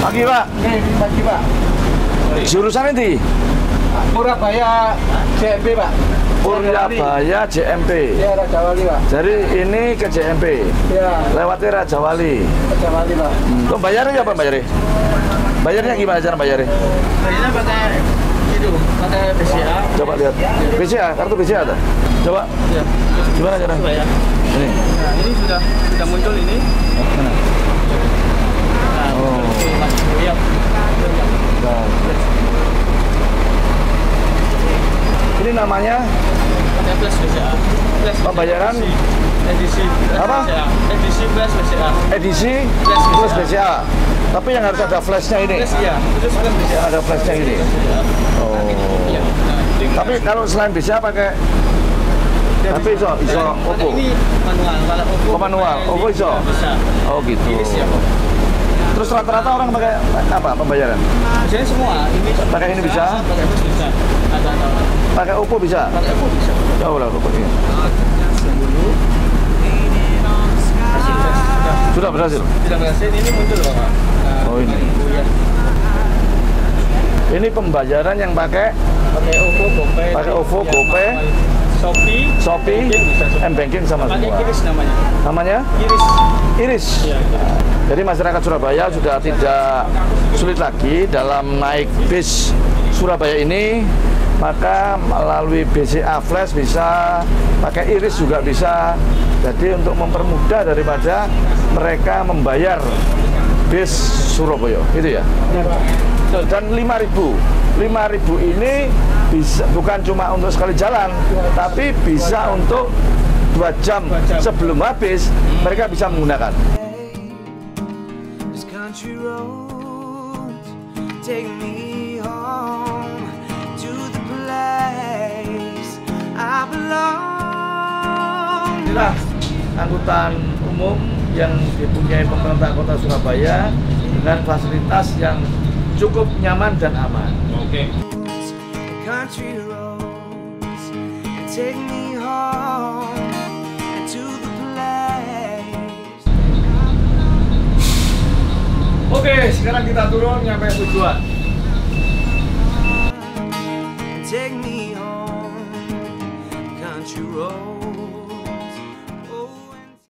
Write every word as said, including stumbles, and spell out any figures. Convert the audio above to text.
Pagi Pak. Oke, pagi Pak. Jurusan ini? Purabaya J M P Pak. Purabaya J M P. Ya, Raja Wali Pak. Jadi ini ke J M P. Ya. Lewati Raja Wali. Raja Wali Pak. Hmm. Kok bayarnya apa bayarnya? Bayarnya gimana cara bayarnya? Bayarnya pakai itu, pakai B C A. Coba lihat. B C A, kartu B C A ada? Coba. Ya. Gimana cara? Ya. Ini. Nah, ini sudah sudah muncul ini. Mana? Nah, Oh. Iya. Nah. Ini namanya Pakai plus B C A. Plus pembayaran edisi apa? B C A. Edisi plus B C A. edisi Plus plus B C A. Tapi yang harus ada flashnya ini. Plus ya, plus plus B C A. Ada flashnya ini. Oh. Iya. Nah, Tapi kalau selain B C A pakai H P iso, iso Oppo. Ini manual, kalau Oppo. Oh, manual. Oppo iso. Bisa. Oh gitu. Ini siap. Terus rata-rata orang pakai apa pembayaran? Biasanya semua. Ini Pakai ini bisa? Pakai plus bisa. Ada ada. Pakai Oppo bisa? Pakai Oppo bisa. Jauh lah Oppo ini. Sudah berhasil. Sudah berhasil. Ini muncul Pak. Nah, Oh ini. ya. Ini pembayaran yang pakai Pakai Oppo, GoPay. Pakai Oppo, ya, GoPay. Shopee, Shopee, M-Banking sama pakai semua. Kiris namanya. Namanya? Kiris. Iris. Iya. Jadi masyarakat Surabaya sudah tidak sulit lagi dalam naik bis Surabaya ini, maka melalui B C A Flash bisa, pakai Iris juga bisa. Jadi untuk mempermudah daripada mereka membayar bis Surabaya, gitu ya. Dan lima ribu, lima ribu ini bisa bukan cuma untuk sekali jalan, tapi bisa untuk dua jam sebelum habis mereka bisa menggunakan. Country roads take me home to the place I belong. Inilah angkutan umum yang dipunyai pemerintah Kota Surabaya dengan fasilitas yang cukup nyaman dan aman. Oke. Country roads take me home to the place. Oke, sekarang kita turun nyampe tujuan. Take me home, country road.